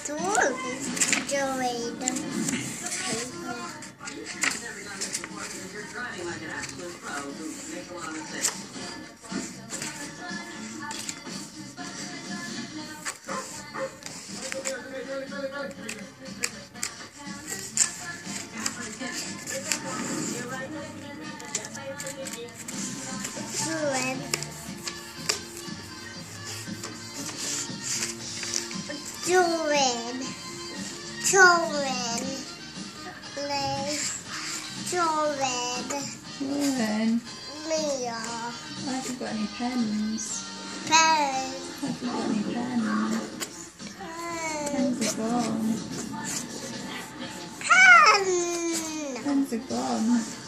Joey the paper. Jordan, Mia. Have you got any pens? Pens. Have you got any pens? Pens are gone. Pen. Pens are gone.